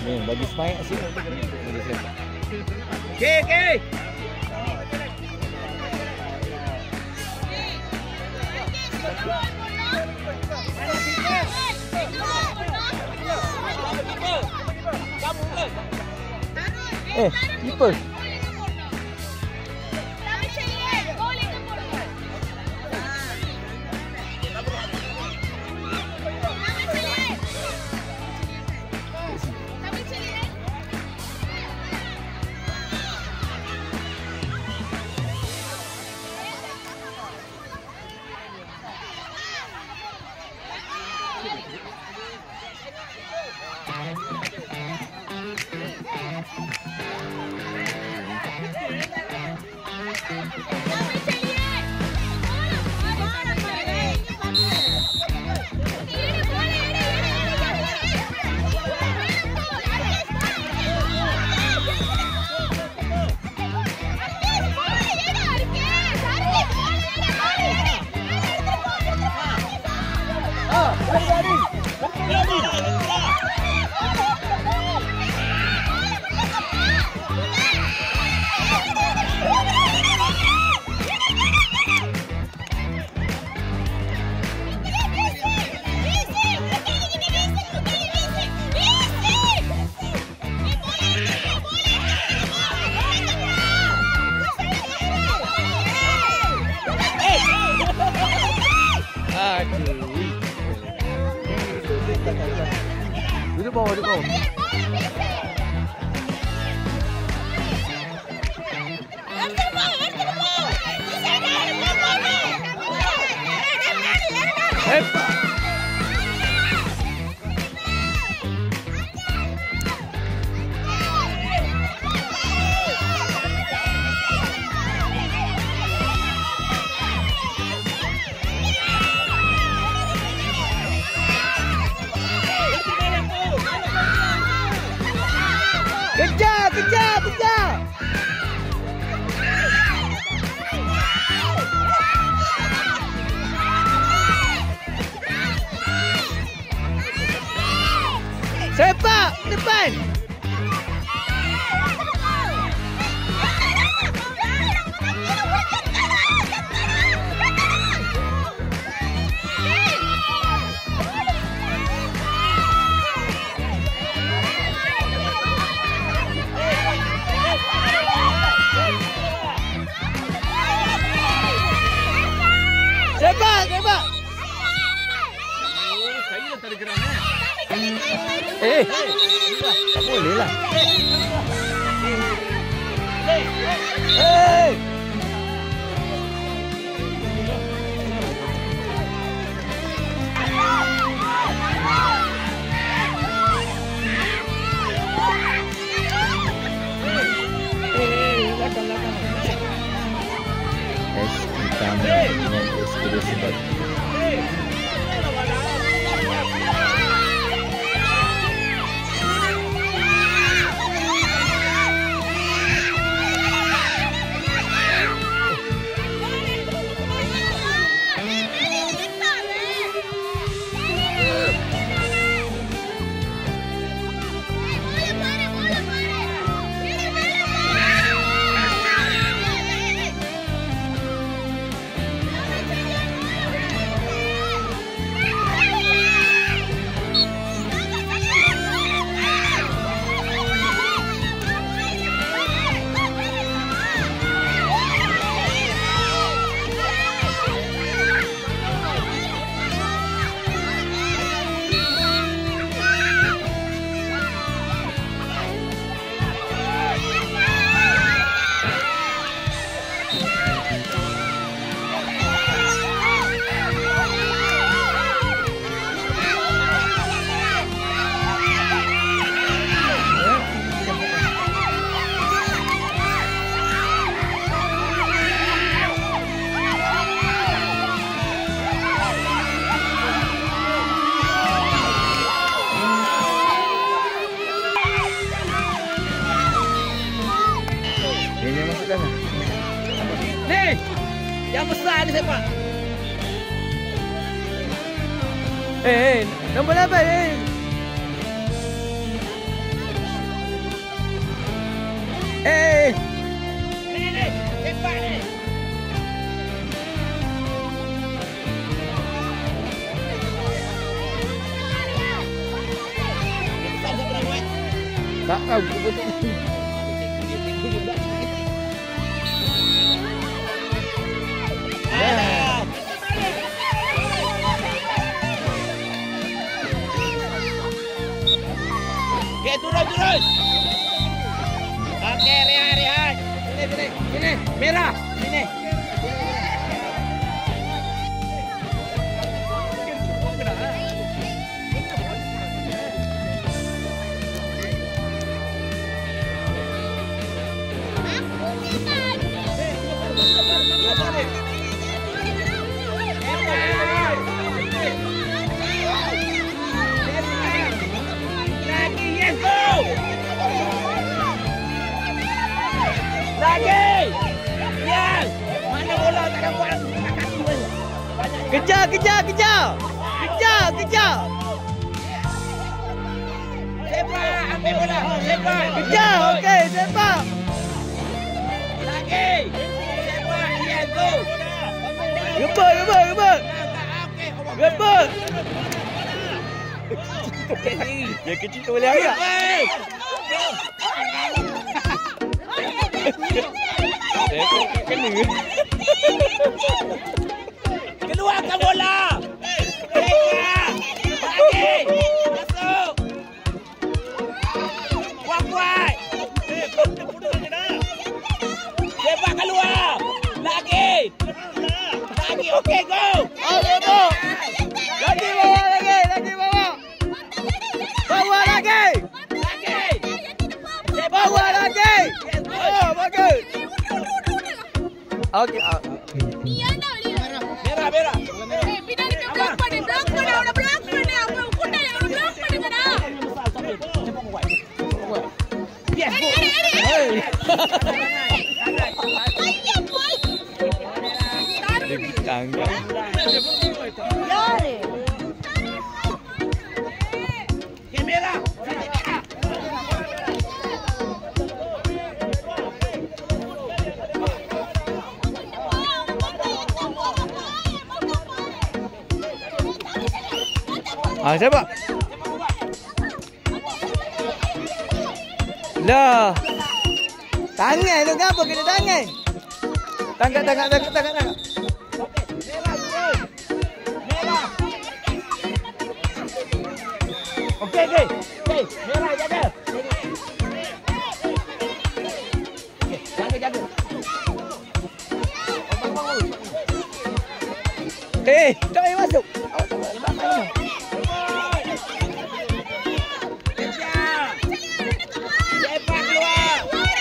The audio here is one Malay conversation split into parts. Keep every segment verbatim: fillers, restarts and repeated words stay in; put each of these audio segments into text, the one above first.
Ni bagi semangat kat sini. Okey, okey. Eh, keeper. Duduk bawah, duduk bawah. Hebat. Kejar, kejar, kejar. Sepak depan. Sepak, sepak. Oh, saya dah tergerak eh. Eh, tak boleh lah. Hei. Es hitam dengan es kuda sebat. Ni, yang besar ni sepak. Eh, eh, nombor lapan eh. Eh. Ni ni. Cepat ni. Tak tahu betul. Ada. Okey, turun turun. Okey, rehat rehat. Sini sini. Sini. Merah. Sini. Lagi! Yes! Mana bola tak dapat kaki pun. Kejar, kejar, kejar. Kejar, kejar. Sepak, ambil bola. Sepak. Kejar, okey, sepak. Lagi! Sepak, yes, go! Rebut, rebut, rebut. Rebut. Yang kecil tu boleh air tak? Baik! Kena. Keluarkan bola! Sepak! Lagi! Masuk! Kuat-kuat! Sepak keluar! Lagi! Lagi, okey, go! Okey, go. Lagi bawa lagi, lagi bawa. Bawa lagi. Lagi! Bawa lagi. Oh, bagus. Okey. ah. Merah, merah! Yes, go! Hey. Dia tangga. Okey, merah! Ah, siapa? Lah. Tangan tu kenapa kena tangan? Tangkap, tangkap, tangkap, tangkap, tangkap. Merah, turun! Merah! Okey, okey. Okey, merah jaga. Okey, jaga, jaga. Bang, bang, bang. Eh, tak payah masuk. Kejar! Sepak keluar!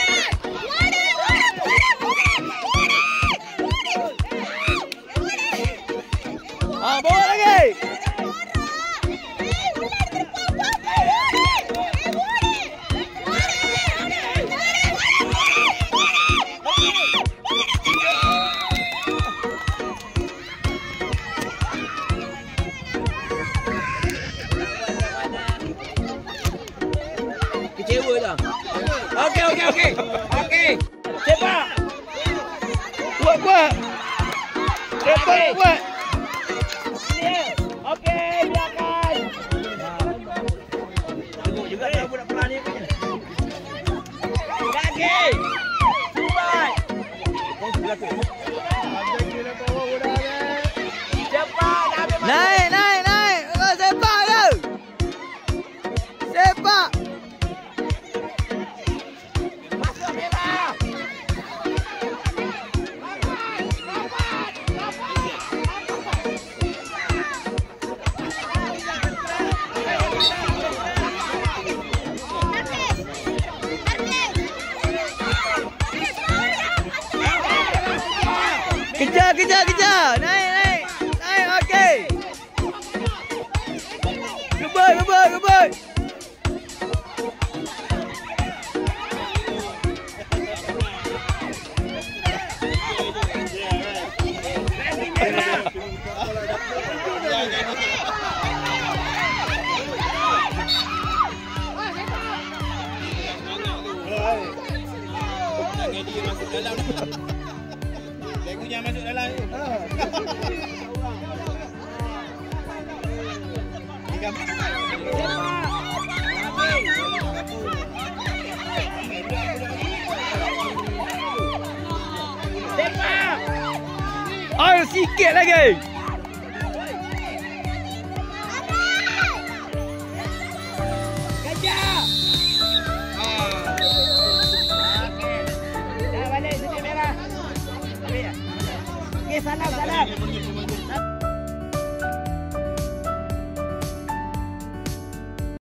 Ah, bawa lagi. Kecewa dah. Okey, okey, okey. Okey. Sepak. Kuat, kuat. Cepat, kuat. Sini. Okey, biarkan. Tengok juga dah budak pelani punya. Lagi. Cepat. Cepat. Naik, naik, naik. Kau sepak tu. Sepak. Masuk merah. Kejar, kejar, kejar. Naik, naik. Naik, okey. Rebut, rebut, rebut. dalam. Lagu jangan masuk dalam tu. Ayo sikit lagi.